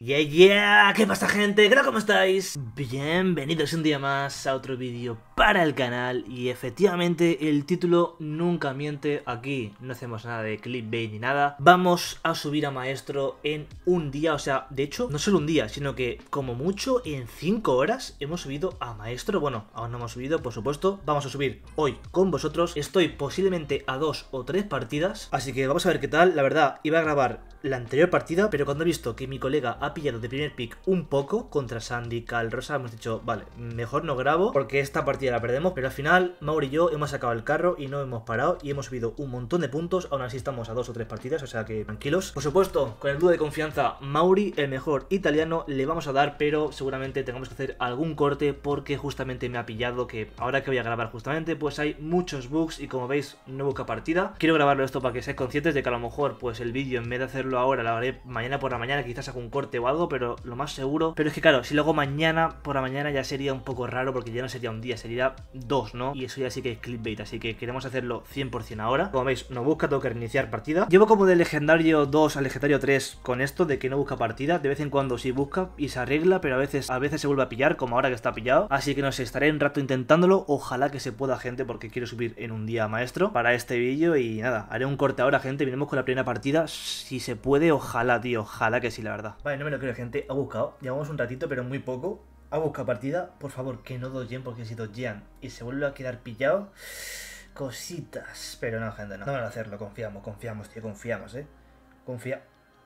Yeah, ¿qué pasa, gente? ¿Qué tal? ¿Cómo estáis? Bienvenidos un día más a otro vídeo para el canal. Y efectivamente el título nunca miente. Aquí no hacemos nada de clickbait ni nada. Vamos a subir a Maestro en un día. O sea, de hecho, no solo un día, sino que como mucho en 5 horas hemos subido a Maestro. Bueno, aún no hemos subido, por supuesto. Vamos a subir hoy con vosotros. Estoy posiblemente a 2 o 3 partidas, así que vamos a ver qué tal. La verdad, iba a grabar la anterior partida, pero cuando he visto que mi colega ha pillado de primer pick un poco contra Sandy, Cal, Rosa, hemos dicho, vale, mejor no grabo porque esta partida la perdemos. Pero al final, Mauri y yo hemos sacado el carro y no hemos parado y hemos subido un montón de puntos. Aún así estamos a 2 o 3 partidas, o sea que tranquilos. Por supuesto, con el dúo de confianza Mauri, el mejor italiano, le vamos a dar, pero seguramente tengamos que hacer algún corte porque justamente me ha pillado que ahora que voy a grabar justamente, pues hay muchos bugs y como veis no busca partida. Quiero grabarlo esto para que seáis conscientes de que a lo mejor pues el vídeo en vez de hacerlo ahora lo haré mañana por la mañana, quizás haga un corte o algo, pero lo más seguro. Pero es que claro, si lo hago mañana por la mañana ya sería un poco raro porque ya no sería un día, sería 2, ¿no? Y eso ya sí que es clickbait, así que queremos hacerlo 100% ahora. Como veis, no busca, tengo que reiniciar partida. Llevo como de legendario 2 a legendario 3 con esto de que no busca partida. De vez en cuando sí busca y se arregla, pero a veces se vuelve a pillar, como ahora que está pillado. Así que no sé, estaré un rato intentándolo. Ojalá que se pueda, gente, porque quiero subir en un día Maestro para este vídeo. Y nada, haré un corte ahora, gente. Venimos con la primera partida, si se puede. Ojalá, tío, ojalá que sí, la verdad. Vale, no me lo creo, gente. Ha buscado, llevamos un ratito, pero muy poco. Ha buscado partida, por favor, que no dodgen, porque si dodgean y se vuelve a quedar pillado, cositas. Pero no, gente, no. No van a hacerlo, confiamos, tío, confiamos, Confía.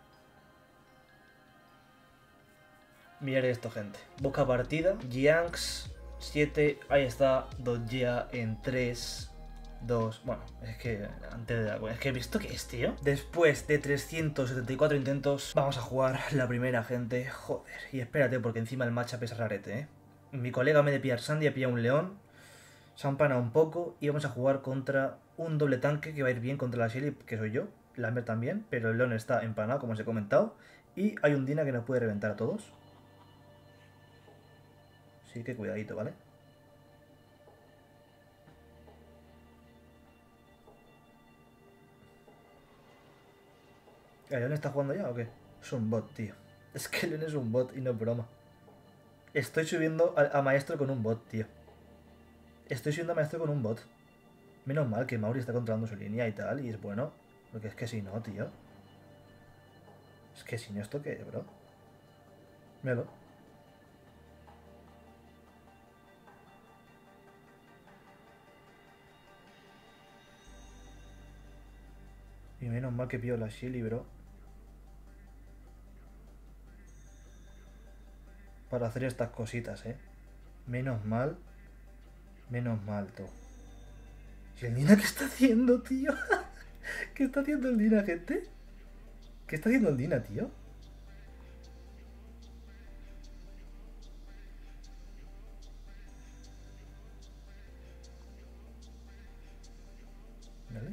Mirad esto, gente. Busca partida, Jiangx 7, ahí está, dodgea en 3... 2, bueno, es que antes de es que he visto que es, tío. Después de 374 intentos, vamos a jugar la primera, gente. Joder, y espérate, porque encima el matchup es rarete, Mi colega, en vez de pillar Sandy, ha pillado un león. Se ha empanado un poco y vamos a jugar contra un doble tanque que va a ir bien contra la Shelly, que soy yo. Lambert también, pero el león está empanado, como os he comentado. Y hay un Dina que nos puede reventar a todos. Así que cuidadito, ¿vale? ¿El León está jugando ya o qué? Es un bot, tío. Es que el León es un bot y no es broma. Estoy subiendo a Maestro con un bot, tío. Estoy subiendo a Maestro con un bot. Menos mal que Mauri está controlando su línea y tal, y es bueno. Porque es que si no, tío. Es que sin esto, ¿qué, bro? Míralo. Y menos mal que pillo la Shelly, bro. Para hacer estas cositas, Menos mal. Menos mal, tú. ¿Y el Dina qué está haciendo, tío? ¿Qué está haciendo el Dina, gente? ¿Qué está haciendo el Dina, tío? ¿Vale?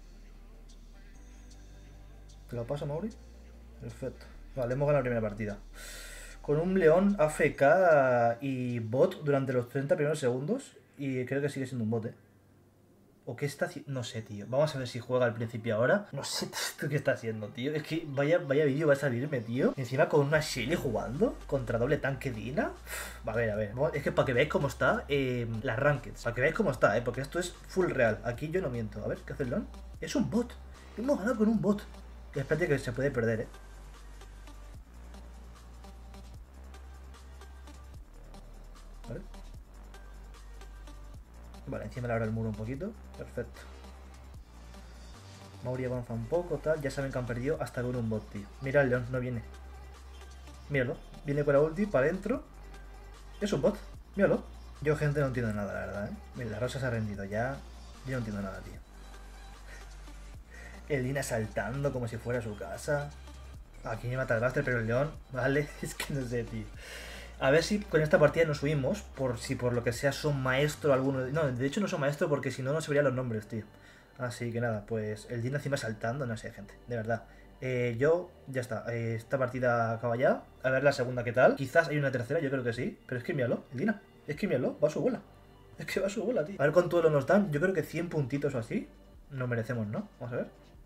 ¿Te lo paso, Mauri? Perfecto. Vale, hemos ganado la primera partida. Con un león AFK y bot durante los 30 primeros segundos. Y creo que sigue siendo un bot, ¿O qué está haciendo? No sé, tío. Vamos a ver si juega al principio ahora. No sé esto qué está haciendo, tío. Es que vaya vídeo va a salirme, tío. Encima con una Shelly jugando contra doble tanque Dina. A ver, a ver. Es que para que veáis cómo está las rankeds. Para que veáis cómo está, porque esto es full real. Aquí yo no miento. A ver, ¿qué hace el león? Es un bot. Hemos ganado con un bot. Y espérate que se puede perder, ¿Vale? Vale, encima le abro el muro un poquito. Perfecto. Mauri avanza un poco, tal. Ya saben que han perdido hasta con un bot, tío. Mira, el león no viene. Míralo. Viene con la ulti para adentro. Es un bot. Míralo. Yo, gente, no entiendo nada, la verdad, Mira, la Rosa se ha rendido ya. Yo no entiendo nada, tío. El Dina saltando como si fuera su casa. Aquí me mata el Buster, pero el león, vale, es que no sé, tío. A ver si con esta partida nos subimos, por si por lo que sea son maestro alguno. No, de hecho no son maestro porque si no, no se verían los nombres, tío. Así que nada, pues el Dina encima saltando, no sé, gente, de verdad. Yo, ya está, esta partida acaba ya. A ver la segunda qué tal. Quizás hay una tercera, yo creo que sí. Pero es que míralo, el Dina. Es que míralo, va a su bola. Es que va a su bola, tío. A ver cuánto nos dan. Yo creo que 100 puntitos o así. Nos merecemos, ¿no? Vamos a ver.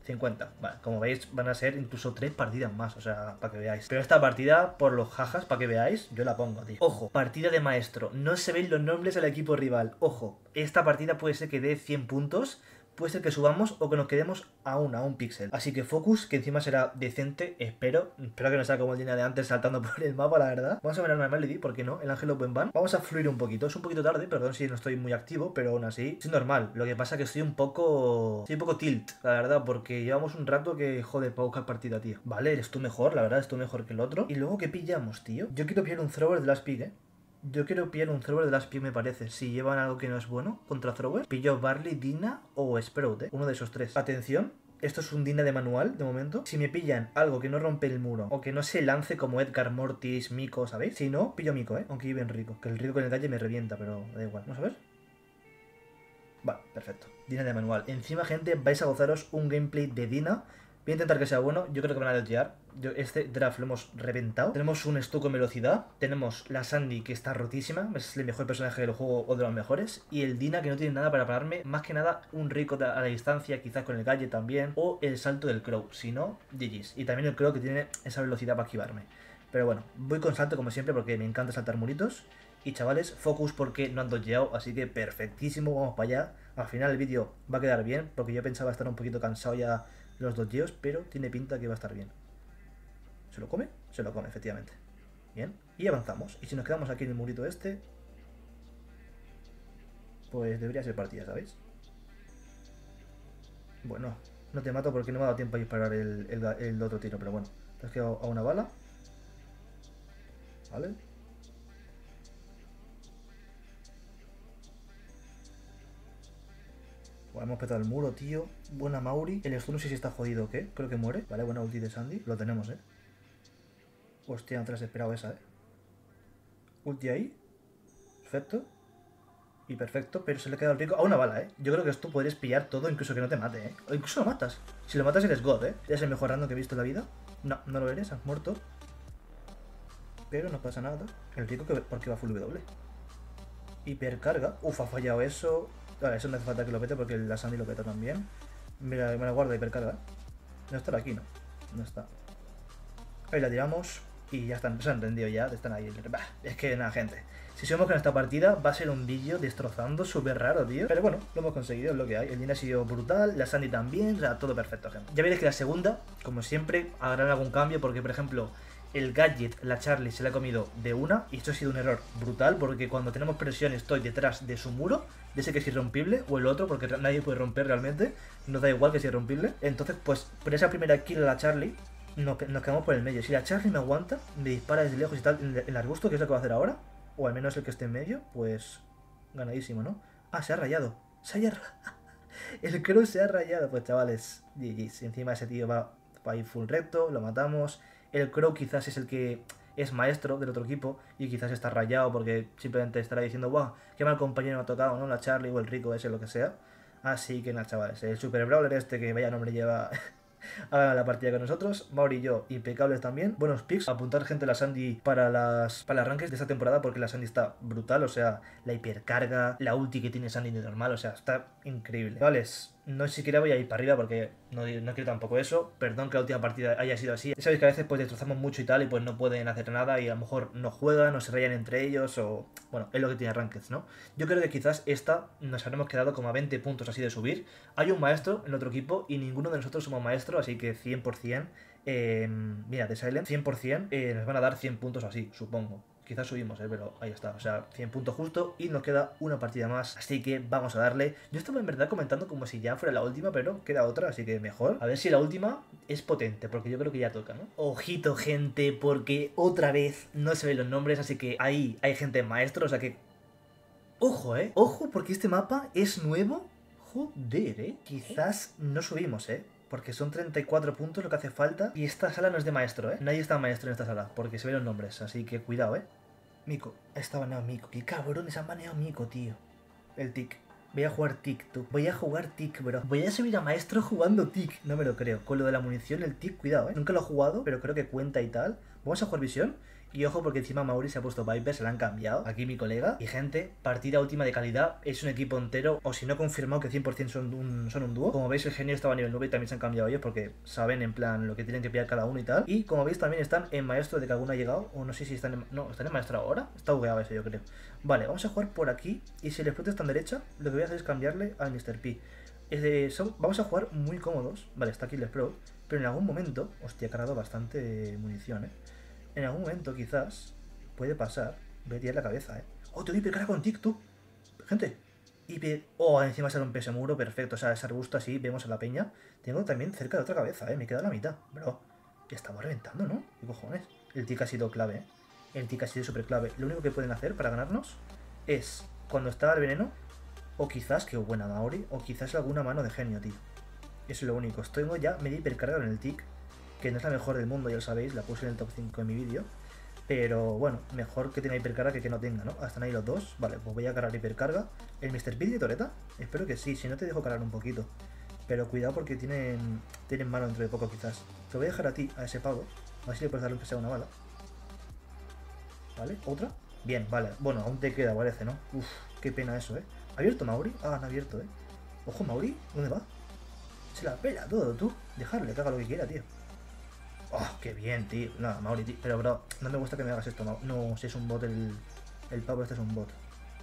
50. Vale, como veis van a ser incluso 3 partidas más, o sea, para que veáis. Pero esta partida, por los jajas, para que veáis, yo la pongo, tío. Ojo, partida de maestro. No se ven los nombres del equipo rival. Ojo, esta partida puede ser que dé 100 puntos. Puede ser que subamos o que nos quedemos a un píxel. Así que focus, que encima será decente, espero. Espero que no sea como el día de antes saltando por el mapa, la verdad. Vamos a ver a Melody, ¿por qué no? El ángel Open Ban. Vamos a fluir un poquito. Es un poquito tarde, perdón si no estoy muy activo, pero aún así es normal. Lo que pasa es que estoy un poco tilt, la verdad, porque llevamos un rato que, joder, para buscar partida, tío. Vale, eres tú mejor, la verdad, eres tú mejor que el otro. Y luego, ¿qué pillamos, tío? Yo quiero pillar un thrower de Last Pick, Yo quiero pillar un thrower de Last Pick, me parece. Si llevan algo que no es bueno contra thrower, pillo Barley, Dina o Sprout, Uno de esos tres. Atención, esto es un Dina de manual, de momento. Si me pillan algo que no rompe el muro o que no se lance como Edgar, Mortis, Miko, ¿sabéis? Si no, pillo Miko, Aunque vive en Rico. Que el Rico con el calle me revienta, pero da igual. Vamos a ver. Vale, perfecto. Dina de manual. Encima, gente, vais a gozaros un gameplay de Dina. Voy a intentar que sea bueno. Yo creo que van a deltear. Este draft lo hemos reventado. Tenemos un Stu con velocidad. Tenemos la Sandy, que está rotísima. Es el mejor personaje del juego o de los mejores. Y el Dina, que no tiene nada para pararme. Más que nada, un Rico a la distancia, quizás con el Galle también. O el salto del Crow. Si no, GG's. Y también el Crow, que tiene esa velocidad para esquivarme. Pero bueno, voy con salto como siempre porque me encanta saltar muritos. Y chavales, focus porque no han dodgeado, así que perfectísimo, vamos para allá. Al final el vídeo va a quedar bien, porque yo pensaba estar un poquito cansado ya de los dodgeos, pero tiene pinta que va a estar bien. ¿Se lo come? Se lo come, efectivamente. Bien, y avanzamos. Y si nos quedamos aquí en el murito este, pues debería ser partida, ¿sabéis? Bueno, no te mato porque no me ha dado tiempo a disparar el otro tiro, pero bueno. Te has quedado a una bala. ¿Vale? Bueno, hemos petado el muro, tío. Buena Mauri. El Stu no sé si está jodido o qué. Creo que muere. Vale, buena ulti de Sandy. Lo tenemos, Hostia, no te has esperado esa, Ulti ahí. Perfecto. Y perfecto, pero se le queda el rico a una bala, Yo creo que tú puedes pillar todo, incluso que no te mate, O incluso lo matas. Si lo matas eres God, Eres el mejor random que he visto en la vida. No, no lo eres, has muerto. Pero no pasa nada. El rico porque va full W. Hipercarga. Uf, ha fallado eso. Vale, eso no hace falta que lo pete porque la Sandy lo peta también. Mira, me la guarda hipercarga. No estará aquí, ¿no? No está. Ahí la tiramos y ya están, se han rendido ya, están ahí. Bah, es que nada, gente. Si subimos con esta partida va a ser un vídeo destrozando, súper raro, tío. Pero bueno, lo hemos conseguido, es lo que hay. El Dina ha sido brutal, la Sandy también, o sea, todo perfecto, gente. Ya veréis que la segunda, como siempre, harán algún cambio porque, por ejemplo, el Gadget, la Charlie, se la ha comido de una. Y esto ha sido un error brutal porque cuando tenemos presión estoy detrás de su muro, de ese que es irrompible, o el otro, porque nadie puede romper realmente. Nos da igual que sea irrompible. Entonces, pues, por esa primera kill a la Charlie, nos quedamos por el medio. Si la Charlie me aguanta, me dispara desde lejos y tal, en el arbusto, que es lo que va a hacer ahora, o al menos el que esté en medio, pues ganadísimo, ¿no? Ah, se ha rayado. El Crow se ha rayado. Pues chavales, GG's. Encima ese tío va a ir full recto, lo matamos. El Crow quizás es el que es maestro del otro equipo y quizás está rayado porque simplemente estará diciendo, wow, qué mal compañero me ha tocado, ¿no? La Charlie o el Rico ese, lo que sea. Así que nada, chavales, el Super Brawler este que vaya nombre lleva a la partida con nosotros. Mauri y yo, impecables también. Buenos picks. Apuntar gente a la Sandy para las arranques de esta temporada porque la Sandy está brutal. O sea, la hipercarga, la ulti que tiene Sandy de normal. O sea, está increíble. Vales, no siquiera voy a ir para arriba porque no quiero tampoco eso. Perdón que la última partida haya sido así. Ya sabéis que a veces pues destrozamos mucho y tal y pues no pueden hacer nada y a lo mejor no juegan o se rayan entre ellos o... Bueno, es lo que tiene Rankeds, ¿no? Yo creo que quizás esta nos habremos quedado como a 20 puntos así de subir. Hay un maestro en otro equipo y ninguno de nosotros somos maestro, así que 100%... mira, de Silent, 100% nos van a dar 100 puntos así, supongo. Quizás subimos, pero ahí está, o sea, 100 puntos justo y nos queda una partida más, así que vamos a darle. Yo estaba en verdad comentando como si ya fuera la última, pero queda otra, así que mejor. A ver si la última es potente, porque yo creo que ya toca, ¿no? Ojito, gente, porque otra vez no se ven los nombres, así que ahí hay gente maestro, o sea que... Ojo, ojo, porque este mapa es nuevo. Joder, quizás no subimos, porque son 34 puntos lo que hace falta. Y esta sala no es de maestro, Nadie está maestro en esta sala, porque se ven los nombres. Así que cuidado, Miko. Está baneado Miko. Qué cabrones han baneado Miko, tío. El tic. Voy a jugar tic, tú. Voy a jugar tic, bro. Voy a subir a maestro jugando tic. No me lo creo. Con lo de la munición, el tic, cuidado, Nunca lo he jugado, pero creo que cuenta y tal. Vamos a jugar visión. Y ojo porque encima Mauri se ha puesto Viper, se la han cambiado. Aquí mi colega. Y gente, partida última de calidad. Es un equipo entero. O si no, confirmado que 100% son un dúo. Como veis, el genio estaba a nivel 9 y también se han cambiado ellos porque saben en plan lo que tienen que pillar cada uno y tal. Y como veis, también están en maestro de que alguno ha llegado. O no sé si están en... No, están en maestro ahora. Está bugueado eso, yo creo. Vale, vamos a jugar por aquí. Y si el explote está en derecha, lo que voy a hacer es cambiarle al Mr. P. Vamos a jugar muy cómodos. Vale, está aquí el Sprout. Pero en algún momento... Hostia, he cargado bastante munición, En algún momento, quizás, puede pasar. Voy a tirar la cabeza, ¡Oh, te doy hipercarga con tic, tú! Gente. Oh, encima se rompe ese muro, perfecto. O sea, ese arbusto así, vemos a la peña. Tengo también cerca de otra cabeza, Me queda la mitad. Bro, estamos reventando, ¿no? ¿Qué cojones? El tic ha sido clave, El tic ha sido súper clave. Lo único que pueden hacer para ganarnos es, cuando está el veneno, o quizás, qué buena Mauri, o quizás alguna mano de genio, tío. Eso es lo único. Tengo ya media hipercarga en el tic, que no es la mejor del mundo, ya lo sabéis, la puse en el top 5 en mi vídeo. Pero bueno, mejor que tenga hipercarga que no tenga, ¿no? Están ahí los dos. Vale, pues voy a cargar hipercarga. ¿El Mr. P de toreta? Espero que sí, si no te dejo cargar un poquito. Pero cuidado porque tienen mano dentro de poco quizás. Te voy a dejar a ti, a ese pavo. A ver si le puedes dar aunque sea una bala. ¿Vale? ¿Otra? Bien, vale. Bueno, aún te queda, parece, ¿no? Uf, qué pena eso, ¿Ha abierto Mauri? Ah, no ha abierto, Ojo, Mauri, ¿dónde va? Se la pela todo, tú. Dejarle, que haga lo que quiera, tío. Oh, qué bien, tío. No, Mauri, tío. Pero, bro, no me gusta que me hagas esto, Mauri. No, si es un bot el pavo, este es un bot.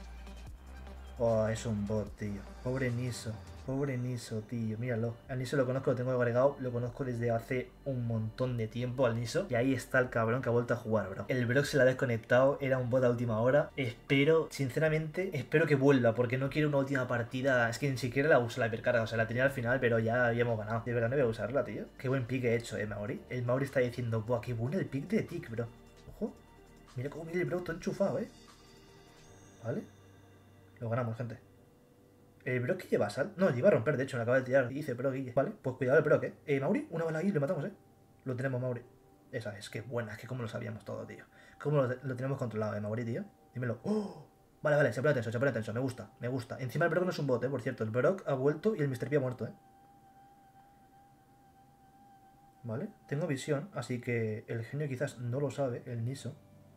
Oh, es un bot, tío. Pobre Niso. Pobre Niso, tío. Míralo. Al Niso lo conozco, lo tengo agregado. Lo conozco desde hace un montón de tiempo al Niso. Y ahí está el cabrón que ha vuelto a jugar, bro. El Brock se la ha desconectado. Era un bot a última hora. Espero, sinceramente, espero que vuelva. Porque no quiero una última partida. Es que ni siquiera la uso la hipercarga. O sea, la tenía al final, pero ya habíamos ganado. De verdad no voy a usarla, tío. Qué buen pick he hecho, Mauri. El Mauri está diciendo, buah, qué bueno el pick de Tick, bro. Ojo. Mira cómo viene el Brock todo enchufado, ¿Vale? Lo ganamos, gente. ¿El Brock que lleva sal? No, lleva a romper, de hecho, me acaba de tirar. Dice Brock, Guille. Vale, pues cuidado el Brock, Mauri, una bala ahí y lo matamos, Lo tenemos, Mauri. Esa es, qué buena, es que como lo sabíamos todo, tío. Cómo lo tenemos controlado, Mauri, tío. Dímelo. ¡Oh! Vale, vale, se pone tenso, me gusta, me gusta. Encima el Brock no es un bot, por cierto. El Brock ha vuelto y el Mr. P ha muerto, Vale, tengo visión, así que el genio quizás no lo sabe, el Niso.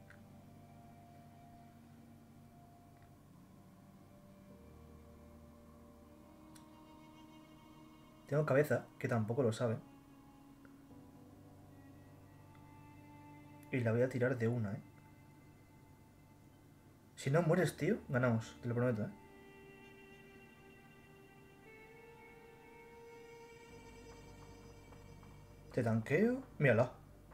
Tengo cabeza, que tampoco lo sabe. Y la voy a tirar de una, Si no mueres, tío, ganamos, te lo prometo, Te tanqueo. Mírala.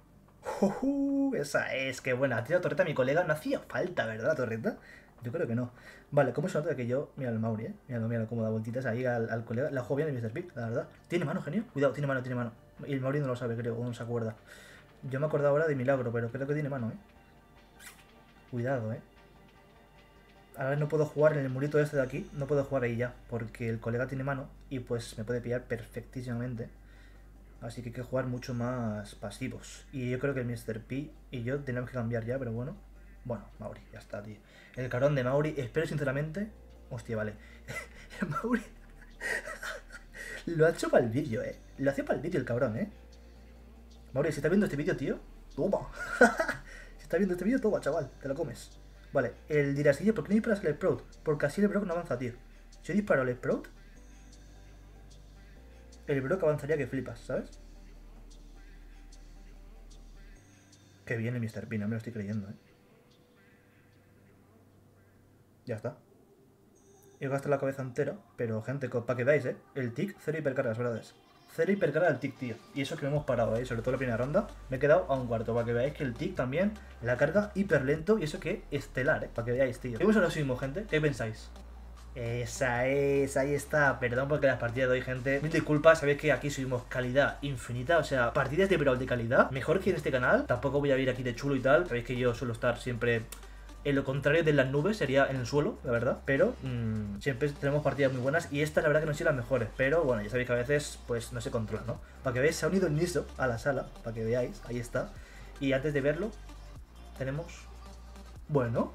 Esa es, qué buena. Ha tirado torreta a mi colega. No hacía falta, ¿verdad, la torreta? Yo creo que no. Vale, ¿cómo se nota que yo... Mira el Mauri, Míralo cómo da vueltitas ahí al colega. La juego bien el Mr. P, la verdad. ¿Tiene mano, genio? Cuidado, tiene mano. Y el Mauri no lo sabe, creo, o no se acuerda. Yo me acordaba ahora de milagro, pero creo que tiene mano, Cuidado, Ahora no puedo jugar en el murito este de aquí. No puedo jugar ahí ya, porque el colega tiene mano y pues me puede pillar perfectísimamente. Así que hay que jugar mucho más pasivos. Y yo creo que el Mr. P y yo tenemos que cambiar ya, pero bueno. Bueno, Mauri, ya está, tío. El cabrón de Mauri, espero sinceramente... Hostia, vale. Mauri... Lo ha hecho para el vídeo, Lo hace para el vídeo el cabrón, Mauri, si estás viendo este vídeo, tío... Toma. Si estás viendo este vídeo, toma, chaval. Te lo comes. Vale, el dirás, Guille, ¿por qué no disparas al Sprout? Porque así el Brock no avanza, tío. Si yo disparo al Sprout... El Brock avanzaría que flipas, ¿sabes? Qué bien el Mr. P, no me lo estoy creyendo, Ya está. He gastado la cabeza entera, pero gente, para que veáis, el tic, cero hipercargas, ¿verdad? Cero hipercarga del tic, tío. Y eso que no hemos parado, sobre todo la primera ronda. Me he quedado a un cuarto, para que veáis que el tic también la carga hiper lento. Y eso que estelar, para que veáis, tío. Vemos ahora mismo, gente. ¿Qué pensáis? Esa es, ahí está. Perdón porque las partidas de hoy, gente. Mil disculpas, sabéis que aquí subimos calidad infinita. O sea, partidas de brawl de calidad. Mejor que en este canal. Tampoco voy a ir aquí de chulo y tal. Sabéis que yo suelo estar siempre... En lo contrario de las nubes, sería en el suelo, la verdad. Pero siempre tenemos partidas muy buenas. Y esta la verdad que no han sido las mejores. Pero bueno, ya sabéis que a veces pues no se controla, ¿no? Para que veáis, se ha unido el Niso a la sala. Para que veáis, ahí está. Y antes de verlo, tenemos... Bueno,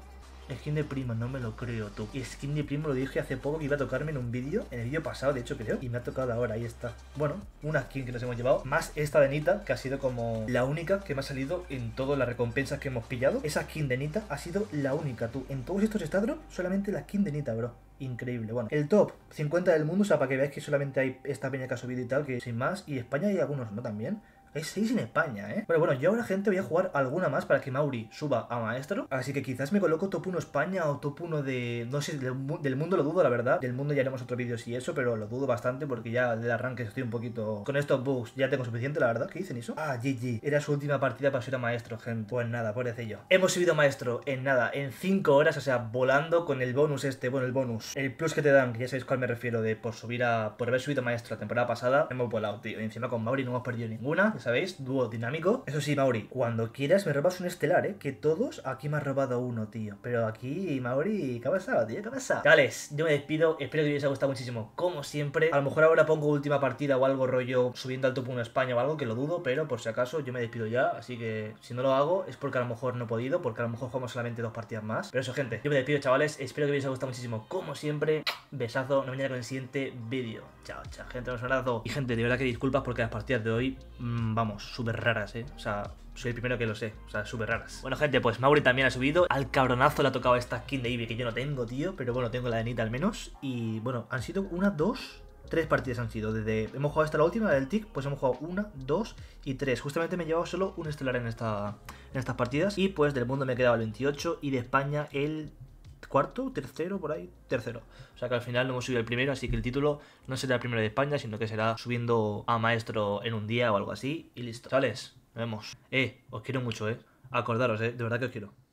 Skin de primo, no me lo creo, tú. Skin de primo lo dije hace poco que iba a tocarme en un vídeo, en el vídeo pasado, de hecho, creo. Y me ha tocado ahora, ahí está. Bueno, una skin que nos hemos llevado. Más esta de Nita, que ha sido como la única que me ha salido en todas las recompensas que hemos pillado. Esa skin de Nita ha sido la única, tú. En todos estos stat drops, solamente la skin de Nita, bro. Increíble. Bueno, el top 50 del mundo, o sea, para que veáis que solamente hay esta peña que ha subido y tal, que sin más. Y España hay algunos, ¿no? También. Hay 6 en España, ¿eh? Bueno, yo ahora, gente, voy a jugar alguna más para que Mauri suba a maestro. Así que quizás me coloco top 1 España o top 1 de... No sé, del mundo lo dudo, la verdad. Del mundo ya haremos otros vídeos y eso, pero lo dudo bastante porque ya del arranque estoy un poquito... Con estos bugs ya tengo suficiente, la verdad. ¿Qué dicen eso? Ah, GG. Era su última partida para subir a maestro, gente. Pues nada, pobrecillo. Hemos subido a maestro en nada, en 5 horas, o sea, volando con el bonus este. Bueno, el bonus. El plus que te dan, que ya sabéis cuál me refiero, de por haber subido a maestro la temporada pasada. Hemos volado, tío. Y encima con Mauri no hemos perdido ninguna. Ya sabéis, dúo dinámico. Eso sí, Mauri, cuando quieras me robas un estelar, que todos aquí me has robado uno, tío. Pero aquí, Mauri, ¿qué ha pasado, tío? ¿Qué ha pasado? Chavales, yo me despido, espero que os haya gustado muchísimo, como siempre. A lo mejor ahora pongo última partida o algo rollo subiendo al top 1 España o algo, que lo dudo, pero por si acaso yo me despido ya. Así que si no lo hago es porque a lo mejor no he podido, porque a lo mejor jugamos solamente 2 partidas más. Pero eso, gente, yo me despido, chavales, espero que os haya gustado muchísimo, como siempre. Besazo, nos vemos con el siguiente vídeo. Chao, chao, gente, un abrazo. Y gente, de verdad que disculpas porque las partidas de hoy, vamos, súper raras, o sea, soy el primero que lo sé, o sea, súper raras. Bueno, gente, pues Mauri también ha subido. Al cabronazo le ha tocado esta skin de Ivy que yo no tengo, tío. Pero bueno, tengo la de Nita al menos. Y bueno, han sido 1, 2, 3 partidas han sido. Hemos jugado hasta la última, la del TIC, pues hemos jugado 1, 2 y 3. Justamente me he llevado solo un estelar en estas partidas. Y pues del mundo me he quedado el 28 y de España el... cuarto, tercero, por ahí, tercero. O sea que al final no hemos subido el primero, así que el título no será el primero de España, sino que será subiendo a maestro en un día o algo así. Y listo. Chavales, nos vemos. Os quiero mucho, acordaros, de verdad que os quiero.